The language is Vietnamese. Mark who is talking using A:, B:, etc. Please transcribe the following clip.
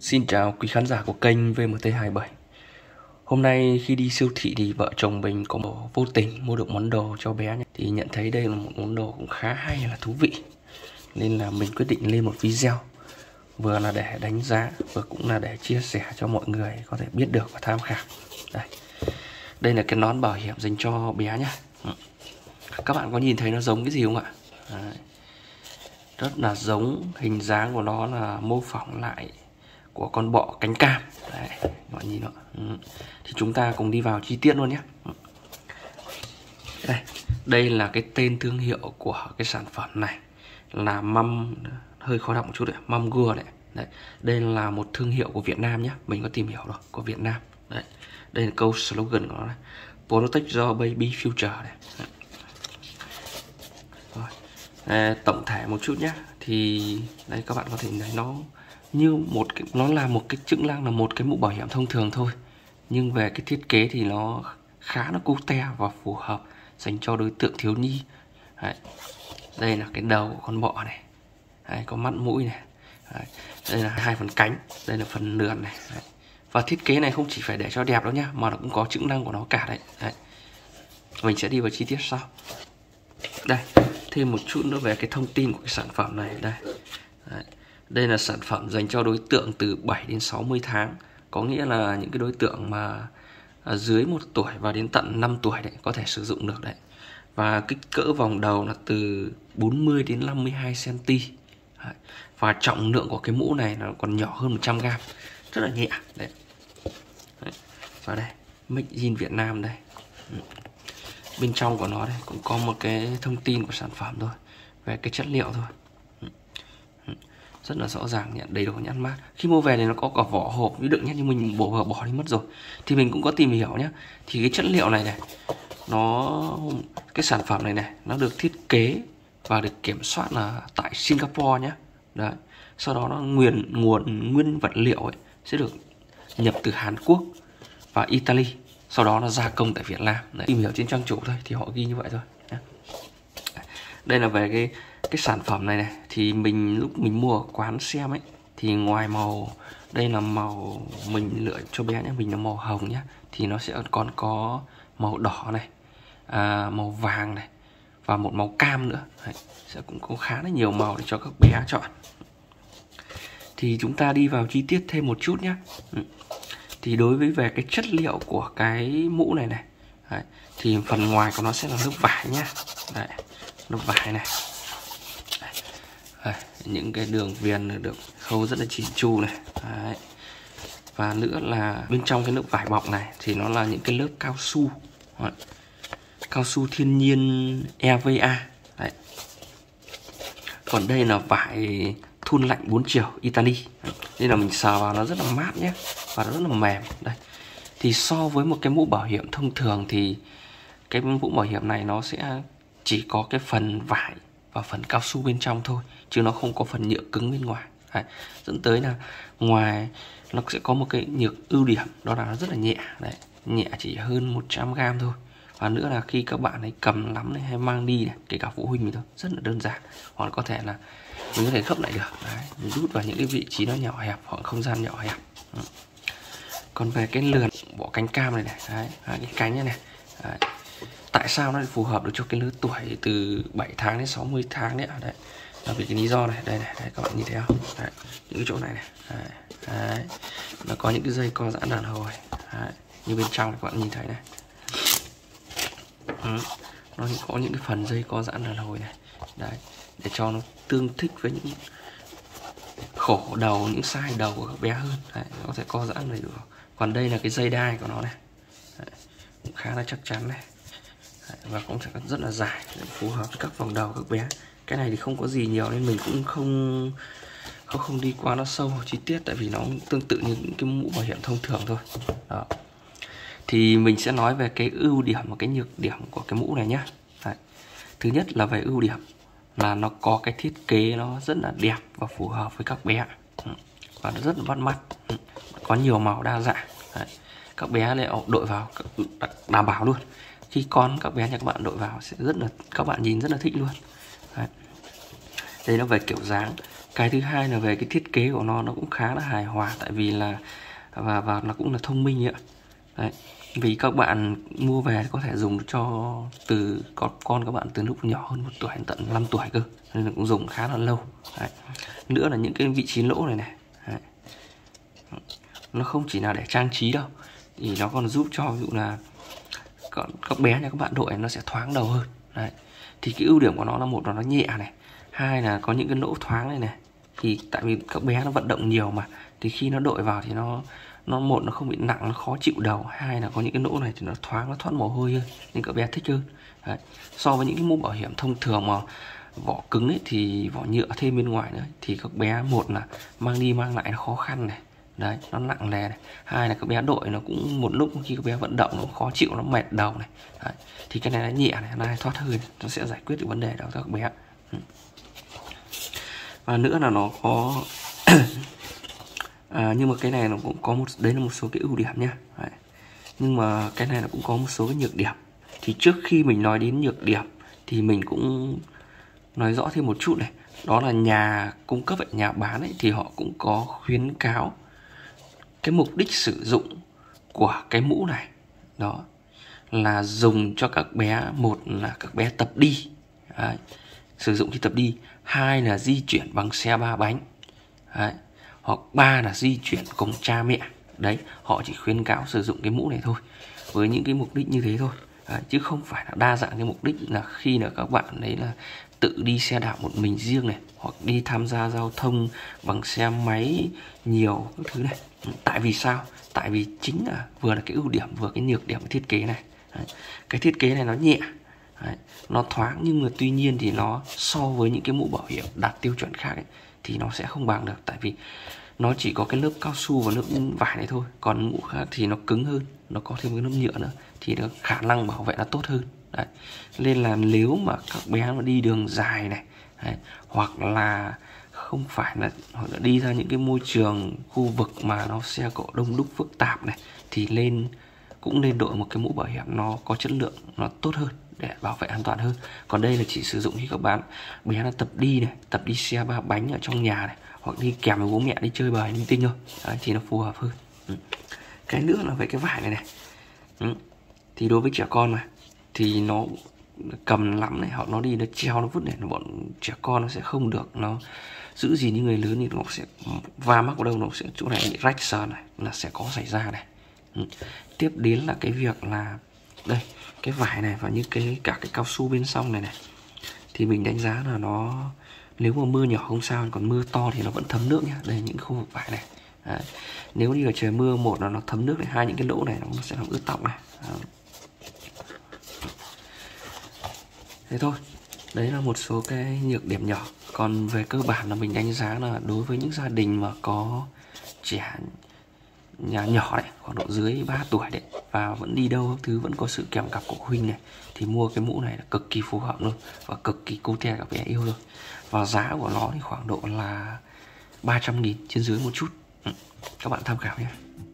A: Xin chào quý khán giả của kênh VMT27. Hôm nay khi đi siêu thị thì vợ chồng mình có vô tình mua được món đồ cho bé, thì nhận thấy đây là một món đồ cũng khá hay, là thú vị, nên là mình quyết định lên một video, vừa là để đánh giá, vừa cũng là để chia sẻ cho mọi người có thể biết được và tham khảo. Đây là cái nón bảo hiểm dành cho bé nhá. Các bạn có nhìn thấy nó giống cái gì không ạ? Rất là giống, hình dáng của nó là mô phỏng lại của con bọ cánh cam. Đấy, các bạn nhìn nó. Thì chúng ta cùng đi vào chi tiết luôn nhé. Đây là cái tên thương hiệu của cái sản phẩm này là Mum, hơi khó đọc một chút đấy, Mum Gua này. Đấy, đây là một thương hiệu của Việt Nam nhé, mình có tìm hiểu rồi, của Việt Nam. Đấy, đây là câu slogan của nó này, Protect your baby future này. Tổng thể một chút nhé, thì đây các bạn có thể thấy nó như một cái, nó là một cái chức năng là một cái mũ bảo hiểm thông thường thôi, nhưng về cái thiết kế thì nó khá là cute và phù hợp dành cho đối tượng thiếu nhi. Đấy, đây là cái đầu của con bọ này. Đấy, có mắt mũi này. Đấy, đây là hai phần cánh, đây là phần lườn này. Đấy, và thiết kế này không chỉ phải để cho đẹp đâu nhá, mà nó cũng có chức năng của nó cả đấy. Đấy, mình sẽ đi vào chi tiết sau. Đây, thêm một chút nữa về cái thông tin của cái sản phẩm này. Đây là sản phẩm dành cho đối tượng từ 7 đến 60 tháng, có nghĩa là những cái đối tượng mà dưới 1 tuổi và đến tận 5 tuổi đấy có thể sử dụng được đấy. Và kích cỡ vòng đầu là từ 40 đến 52 cm. Và trọng lượng của cái mũ này nó còn nhỏ hơn 100 g, rất là nhẹ đấy. Và đây, Made in Việt Nam đây. Bên trong của nó đây cũng có một cái thông tin của sản phẩm thôi, về cái chất liệu thôi, rất là rõ ràng, nhận đầy đủ nhãn mác. Khi mua về thì nó có cả vỏ hộp với đựng nhé, nhưng mình bỏ đi mất rồi. Thì mình cũng có tìm hiểu nhé, thì cái chất liệu này cái sản phẩm này nó được thiết kế và được kiểm soát là tại Singapore nhé. Đấy, sau đó nó nguồn nguyên vật liệu ấy sẽ được nhập từ Hàn Quốc và Italy, sau đó nó gia công tại Việt Nam. Đấy, tìm hiểu trên trang chủ thôi thì họ ghi như vậy thôi. Đây là về cái sản phẩm này thì lúc mình mua ở quán xem ấy, thì ngoài màu, đây là màu mình lựa cho bé nhé, mình là màu hồng nhé, thì nó sẽ còn có màu đỏ này, màu vàng này, và một màu cam nữa. Đấy, sẽ cũng có khá là nhiều màu để cho các bé chọn. Thì chúng ta đi vào chi tiết thêm một chút nhé. Thì đối với về cái chất liệu của cái mũ này đấy, thì phần ngoài của nó sẽ là lớp vải nhá. Đấy, lớp vải này. Đấy, những cái đường viền được khâu rất là chỉn chu này. Đấy. Và nữa là bên trong cái lớp vải bọc này thì nó là những cái lớp cao su. Đấy, cao su thiên nhiên EVA. Đấy. Còn đây là vải thun lạnh 4 chiều Italy. Nên là mình sờ vào nó rất là mát nhé, và nó rất là mềm. Đây, thì so với một cái mũ bảo hiểm thông thường thì cái mũ bảo hiểm này nó sẽ chỉ có cái phần vải và phần cao su bên trong thôi, chứ nó không có phần nhựa cứng bên ngoài. Đấy, dẫn tới là ngoài nó sẽ có một cái ưu điểm, đó là nó rất là nhẹ. Đấy, nhẹ chỉ hơn 100 g thôi. Và nữa là khi các bạn ấy cầm nắm này, hay mang đi này, kể cả phụ huynh mình thôi, rất là đơn giản. Hoặc có thể là mình có thể gấp lại được. Đấy, mình rút vào những cái vị trí nó nhỏ hẹp hoặc không gian nhỏ hẹp. Còn về cái lườn bọ cánh cam này đấy, cái cánh này đấy, tại sao nó phù hợp được cho cái lứa tuổi từ 7 tháng đến 60 tháng đấy. Đấy, là vì cái lý do này, đây các bạn nhìn thấy không? Đấy, những cái chỗ này đấy, nó có những cái dây co giãn đàn hồi. Đấy, như bên trong này các bạn nhìn thấy này. Nó có những cái phần dây co giãn đàn hồi này. Đấy, để cho nó tương thích với những khổ đầu, những size đầu của các bé hơn. Đấy, nó có thể co giãn này được. Còn đây là cái dây đai của nó này. Đấy, cũng khá là chắc chắn này. Đấy, và cũng sẽ rất là dài để phù hợp với các vòng đầu các bé. Cái này thì không có gì nhiều nên mình cũng không đi qua nó sâu hoặc chi tiết, tại vì nó tương tự như những cái mũ bảo hiểm thông thường thôi. Đó. Thì mình sẽ nói về cái ưu điểm và cái nhược điểm của cái mũ này nhé. Đấy. Thứ nhất là về ưu điểm là nó có cái thiết kế nó rất là đẹp và phù hợp với các bé, và nó rất là bắt mắt, có nhiều màu đa dạng. Đấy, các bé lại đội vào đảm bảo luôn, khi con các bé nhà các bạn đội vào sẽ các bạn nhìn rất là thích luôn. Đấy, đây nó về kiểu dáng Cái thứ hai là về cái thiết kế của nó cũng khá là hài hòa, tại vì là và nó cũng là thông minh ạ. Đấy. Vì các bạn mua về có thể dùng cho từ con các bạn từ lúc nhỏ hơn 1 tuổi đến tận 5 tuổi cơ, nên là cũng dùng khá là lâu. Đấy. Nữa là những cái vị trí lỗ này này. Đấy. Nó không chỉ là để trang trí đâu, thì nó còn giúp cho ví dụ là các bé nhà các bạn đội nó sẽ thoáng đầu hơn. Đấy. Thì cái ưu điểm của nó là một là nó nhẹ này, hai là có những cái lỗ thoáng này này. Thì tại vì các bé nó vận động nhiều mà, thì khi nó đội vào thì nó một nó không bị nặng, nó khó chịu đầu, hai là có những cái lỗ này thì nó thoáng, nó thoát mồ hôi hơn nên các bé thích hơn. Đấy. So với những cái mũ bảo hiểm thông thường mà vỏ cứng ấy, thì vỏ nhựa thêm bên ngoài nữa, thì các bé một là mang đi mang lại nó khó khăn này, đấy, nó nặng nề này, hai là các bé đội nó cũng một lúc khi các bé vận động nó khó chịu, nó mệt đầu này. Đấy. Thì cái này nó nhẹ này, nó thoát hơi, nó sẽ giải quyết được vấn đề đó cho các bé. Và nữa là nó có nhưng mà cái này nó cũng có đấy là một số cái ưu điểm nhá. Đấy. Nhưng mà cái này nó cũng có một số cái nhược điểm. Thì trước khi mình nói đến nhược điểm thì mình cũng nói rõ thêm một chút này. Đó là nhà cung cấp ấy, nhà bán ấy, thì họ cũng có khuyến cáo cái mục đích sử dụng của cái mũ này. Đó là dùng cho các bé, một là các bé tập đi. Đấy. Sử dụng khi tập đi, hai là di chuyển bằng xe 3 bánh. Đấy. Hoặc ba là di chuyển cùng cha mẹ. Đấy, họ chỉ khuyến cáo sử dụng cái mũ này thôi, với những cái mục đích như thế thôi. Đấy, chứ không phải là đa dạng cái mục đích là khi là các bạn đấy là tự đi xe đạp một mình riêng này, hoặc đi tham gia giao thông bằng xe máy nhiều các thứ này. Tại vì sao? Tại vì chính là vừa là cái ưu điểm vừa cái nhược điểm của thiết kế này. Đấy. Cái thiết kế này nó nhẹ, đấy, nó thoáng, nhưng mà tuy nhiên thì nó so với những cái mũ bảo hiểm đạt tiêu chuẩn khác ấy, thì nó sẽ không bằng được. Tại vì nó chỉ có cái lớp cao su và lớp vải này thôi, còn mũ khác thì nó cứng hơn, nó có thêm cái lớp nhựa nữa, thì nó khả năng bảo vệ nó tốt hơn. Đấy. Nên là nếu mà các bé mà đi đường dài này, đấy, hoặc là không phải là hoặc là đi ra những cái môi trường khu vực mà nó xe cộ đông đúc phức tạp này, thì cũng nên đội một cái mũ bảo hiểm nó có chất lượng, nó tốt hơn để bảo vệ an toàn hơn. Còn đây là chỉ sử dụng khi các bạn bé là tập đi này, tập đi xe 3 bánh ở trong nhà này, hoặc đi kèm với bố mẹ đi chơi bời linh tinh thôi. Đấy, thì nó phù hợp hơn. Cái nữa là về cái vải này này. Thì đối với trẻ con mà thì nó cầm lắm này, hoặc nó đi nó treo nó vứt này, bọn trẻ con nó sẽ không được nó giữ gì như người lớn, thì nó sẽ va mắc vào đâu nó sẽ chỗ này bị rách sờn này, là sẽ có xảy ra này. Tiếp đến là cái việc là đây, cái vải này và như cả cái cao su bên trong này này, thì mình đánh giá là nó, nếu mà mưa nhỏ không sao, còn mưa to thì nó vẫn thấm nước nhá. Đây những khu vực vải này. Đấy. Nếu như là trời mưa, một là nó thấm nước này, hai những cái lỗ này nó sẽ làm ướt tóc này. Đấy. Thế thôi. Đấy là một số cái nhược điểm nhỏ. Còn về cơ bản là mình đánh giá là đối với những gia đình mà có trẻ nhà nhỏ đấy, khoảng độ dưới 3 tuổi đấy, và vẫn đi đâu các thứ, vẫn có sự kèm cặp của huynh này, thì mua cái mũ này là cực kỳ phù hợp luôn, và cực kỳ cute các bé yêu luôn. Và giá của nó thì khoảng độ là 300.000, trên dưới một chút. Các bạn tham khảo nhé.